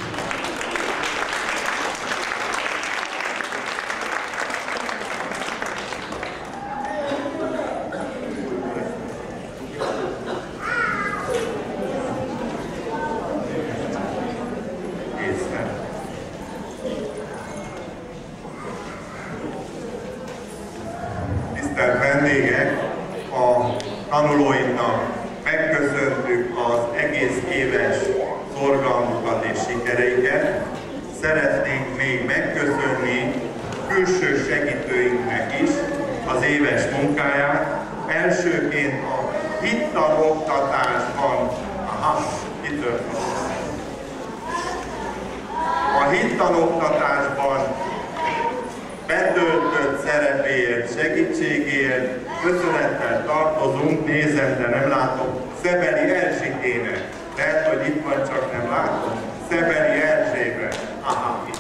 egész éves szorgalmukat és sikereiket. Szeretnénk még megköszönni külső segítőinknek is az éves munkáját. Elsőként a hittanoktatásban, a hittanoktatásban betöltött szerepéért, segítségéért köszönettel tartozunk, nézem, de nem látom, Szebeli Erzsikének. Lehet, hogy itt van, csak nem látom. Szebeli Erzsébe. Aha, itt.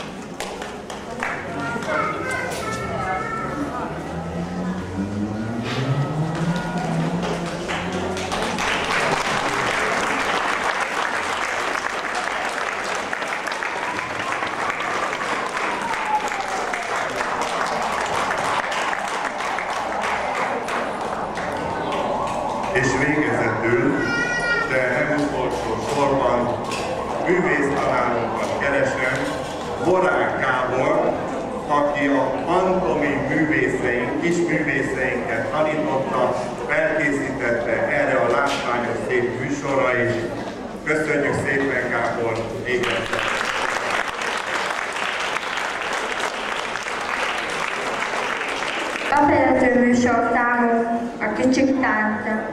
És végezetül, de nem utolsó sorban, művésztanárunkat keresem, Borák Gábor, aki a pantomim művészeink, kis művészeinket tanította, felkészítette erre a látványos szép műsorra is. Köszönjük szépen, Gábor, még egyszer! Befejező műsorszámok, a kicsik tánca.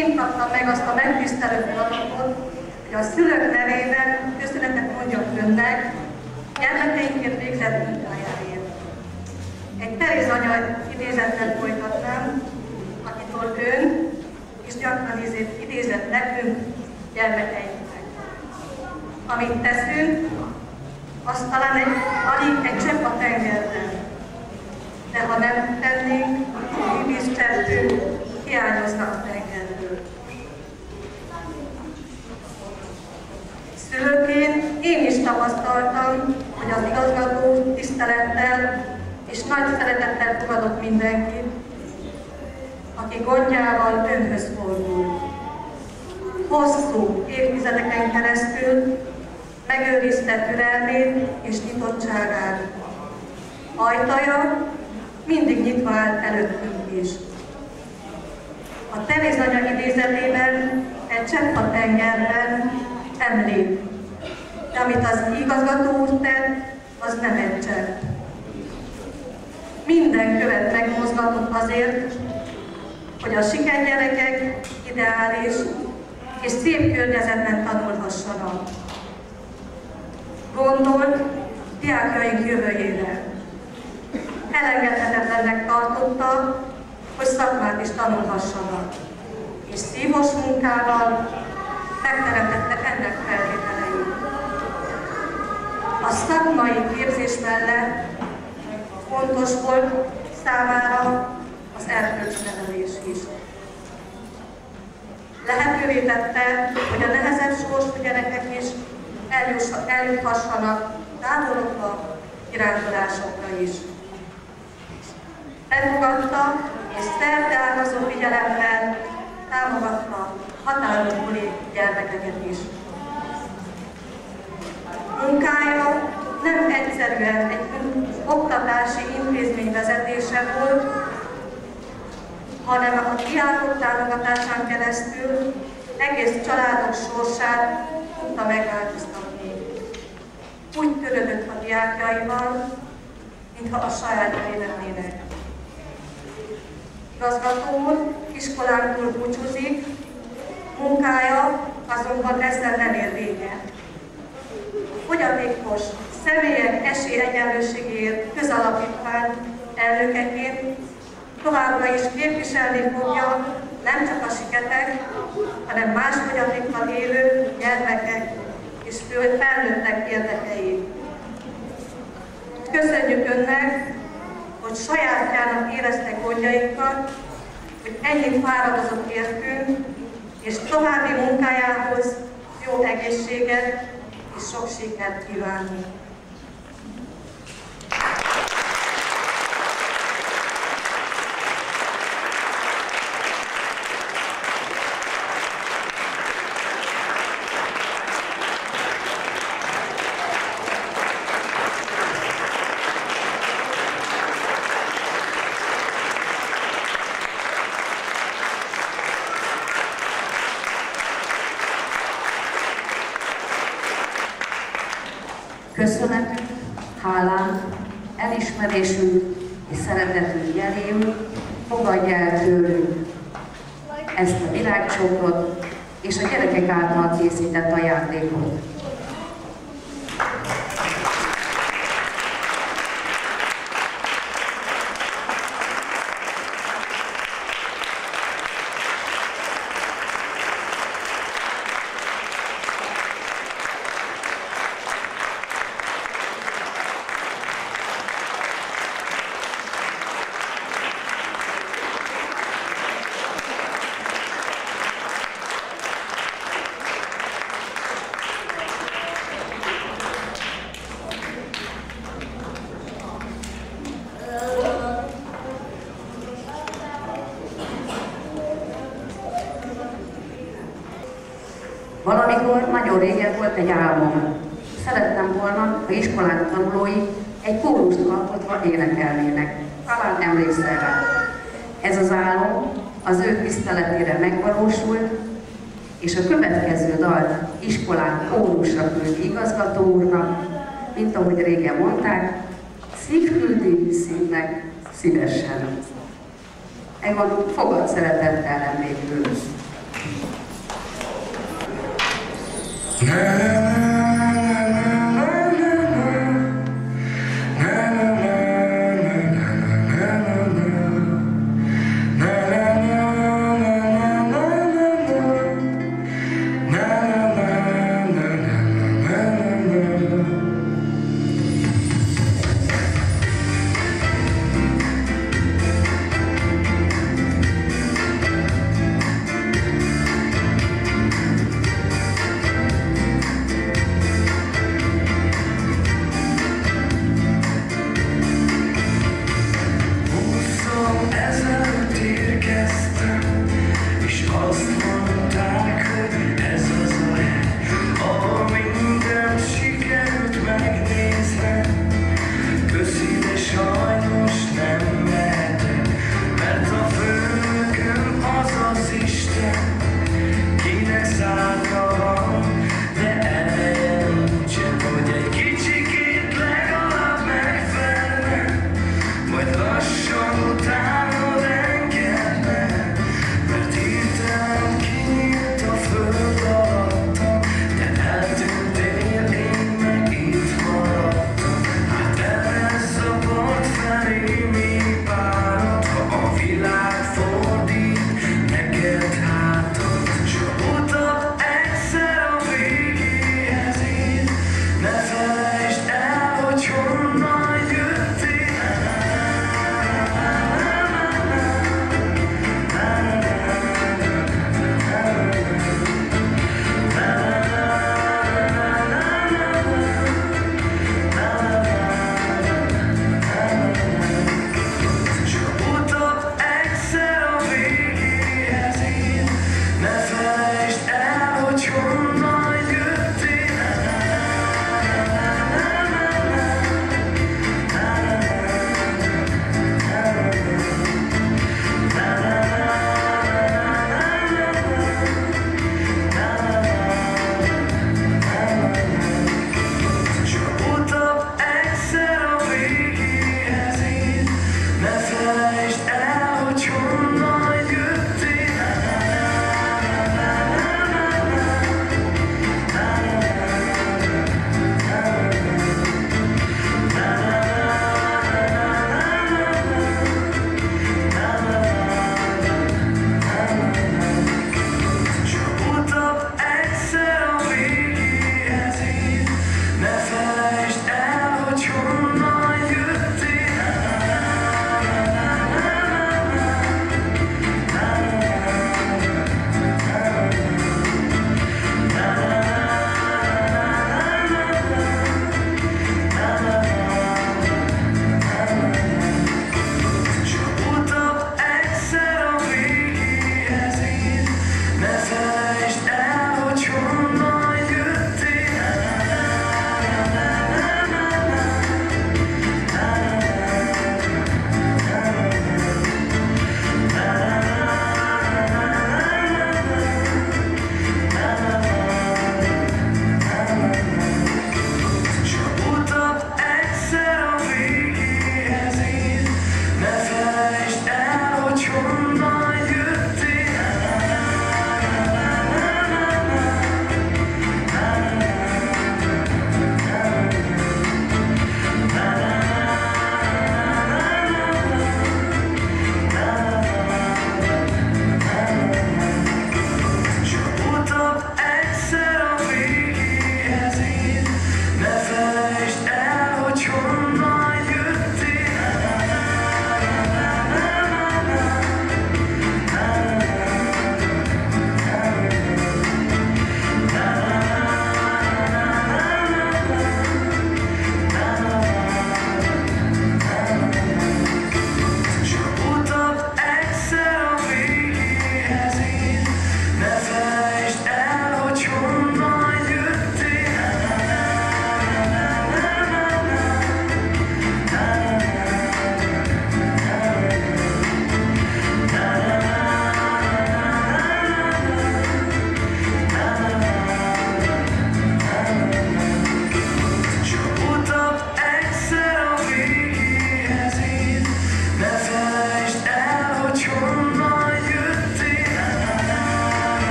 én kaptam meg azt a megtisztelő feladatot, hogy a szülők nevében köszönetet mondjak önnek gyermekeinkért végzett munkájáért. Egy Teréz anya idézettel folytatnám, akitől ön és gyakran idézett nekünk, gyermekeinknek. Amit teszünk, az talán alig egy csepp a tengerben. De ha nem tennénk, mi vízcseppünk hiányozna a tengerből. Szülőként én is tapasztaltam, hogy az igazgató tisztelettel és nagy szeretettel fogadott mindenkit, aki gondjával önhöz fordul. Hosszú évtizedeken keresztül megőrizte türelmét és nyitottságát. Ajtaja mindig nyitva állt előttünk is. A Teréz anya idézetében egy csepp a tengerben említ, de amit az igazgató úr tett, az nem egy csepp. Minden követ megmozgatott azért, hogy a sikergyerekek ideális és szép környezetben tanulhassanak. Gondolt diákjaink jövőjére. Elengedhetetlennek tartotta, hogy szakmát is tanulhassanak, és szívos munkával megteremtette ennek feltételeit. A szakmai képzés mellett fontos volt számára az erkölcsnevelés is. Lehetővé tette, hogy a nehezebb sorsú gyerekek is eljuthassanak távolokba, kirándulásokra is. Befogadta és szerteágazó figyelemmel támogatta határon túli gyermekeket is. Munkája nem egyszerűen egy oktatási intézmény vezetése volt, hanem a diákok támogatásán keresztül egész családok sorsát tudta megváltoztatni. Úgy törődött a diákjaival, mintha a sajátjai lennének. Igazgató úr iskolánktól búcsúzik, munkája azonban ezzel nem ér véget. Fogyatékos személyek esélyegyenlőségéért közalapítvány elnökeként továbbra is képviselni fogja nem csak a siketek, hanem más fogyatékkal élő gyermekek és felnőttek érdekeit. Köszönjük önnek, hogy sajátjának érezte gondjaikat, hogy ennyit fáradozott értünk, és további munkájához jó egészséget és sok sikert kívánunk. Köszönetünk, hálánk, elismerésünk és szeretetünk jeléül fogadja el tőlünk ezt a virágcsokrot és a gyerekek által készített ajándékot. Valamikor nagyon régen volt egy álmom. Szerettem volna, ha iskolánk tanulói egy kórust alkotva énekelnének. Talán emlékszel rá. Ez az álom az ő tiszteletére megvalósult, és a következő dalt iskolánk kórusra küldi igazgató úrnak, mint ahogy régen mondták, szívküldi szívnek szívesen. Egon, fogad szeretettel emlékül.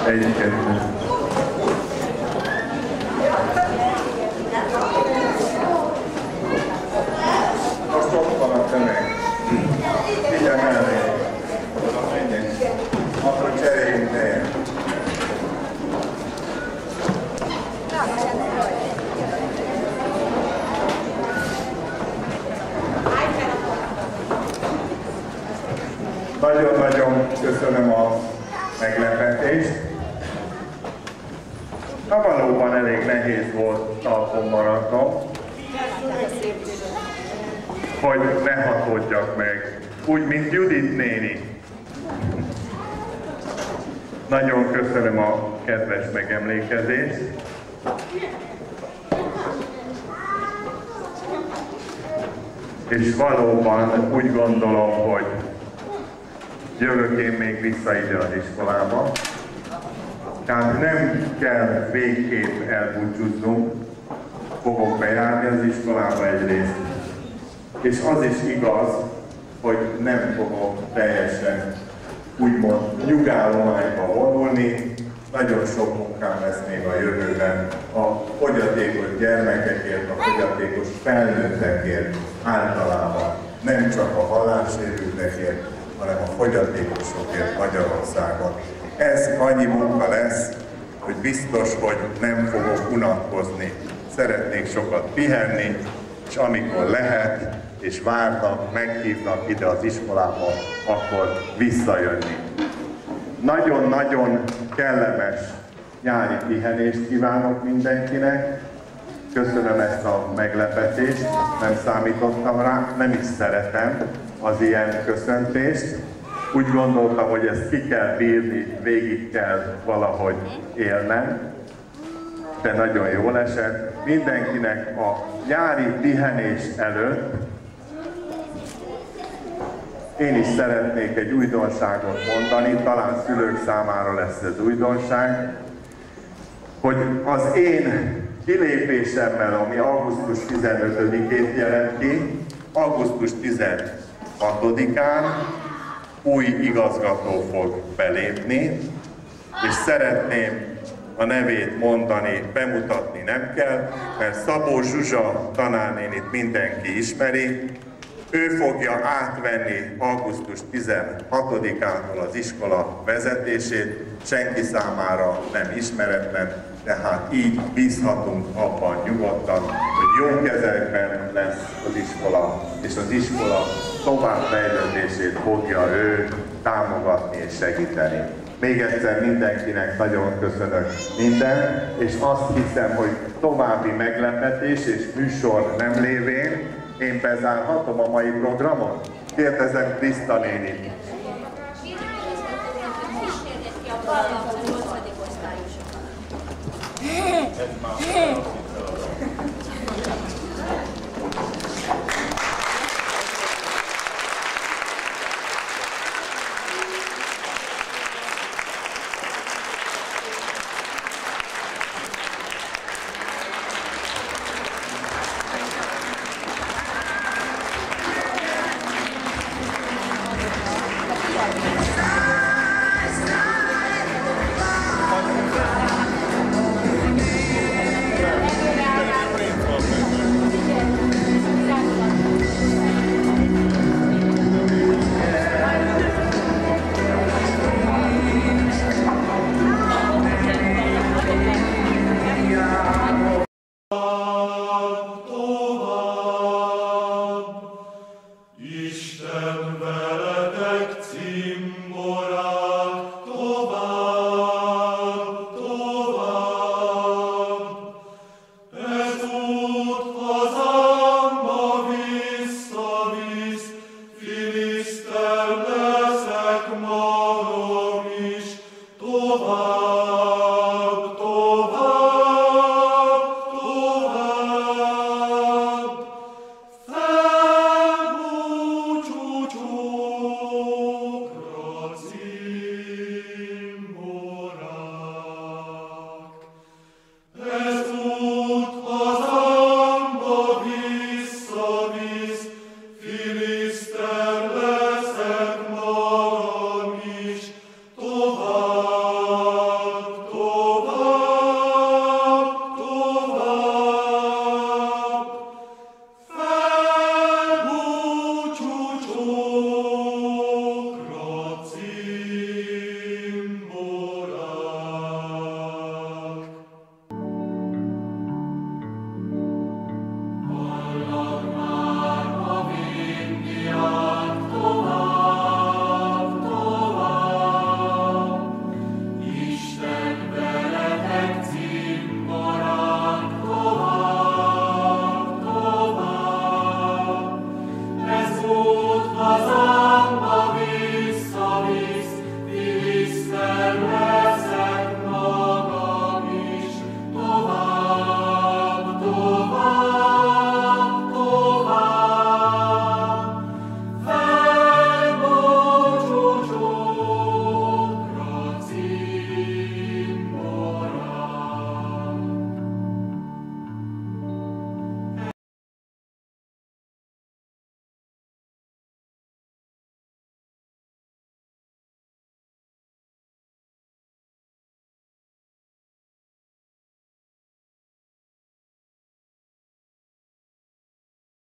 1-2. Most ott van a tömeg. Figyelj mellé. Menjünk. Akkor cseréljünk helyet. Nagyon-nagyon köszönöm a meglepetést. Valóban elég nehéz volt talpon maradnom, hogy ne hatódjak meg. Úgy, mint Judit néni. Nagyon köszönöm a kedves megemlékezést. És valóban úgy gondolom, hogy jövök én még vissza ide az iskolába. Tehát nem kell végképp elbúcsúznunk, fogok bejárni az iskolába egyrészt. És az is igaz, hogy nem fogok teljesen úgymond nyugállományba vonulni. Nagyon sok munkám lesz még a jövőben a fogyatékos gyermekekért, a fogyatékos felnőttekért általában. Nem csak a hallássérültekért, hanem a fogyatékosokért Magyarországon. Ez annyi munka lesz, hogy biztos, hogy nem fogok unatkozni. Szeretnék sokat pihenni, és amikor lehet, és várnak, meghívnak ide az iskolába, akkor visszajönni. Nagyon-nagyon kellemes nyári pihenést kívánok mindenkinek. Köszönöm ezt a meglepetést, nem számítottam rá, nem is szeretem az ilyen köszöntést. Úgy gondoltam, hogy ezt ki kell bírni, végig kell valahogy élnem, de nagyon jól esett. Mindenkinek a nyári pihenés előtt én is szeretnék egy újdonságot mondani, talán szülők számára lesz ez újdonság, hogy az én kilépésemmel, ami augusztus 15-ét jelent ki, augusztus 16-án új igazgató fog belépni, és szeretném a nevét mondani, bemutatni nem kell, mert Szabó Zsuzsa tanárnénit mindenki ismeri. Ő fogja átvenni augusztus 16-ától az iskola vezetését, senki számára nem ismeretlen, tehát így bízhatunk abban nyugodtan, hogy jó kezekben lesz az iskola, és az iskola továbbfejlődését fogja ő támogatni és segíteni. Még egyszer mindenkinek nagyon köszönök mindent, és azt hiszem, hogy további meglepetés és műsor nem lévén én bezárhatom a mai programot? Kérdezem Kriszta nénit. Tovább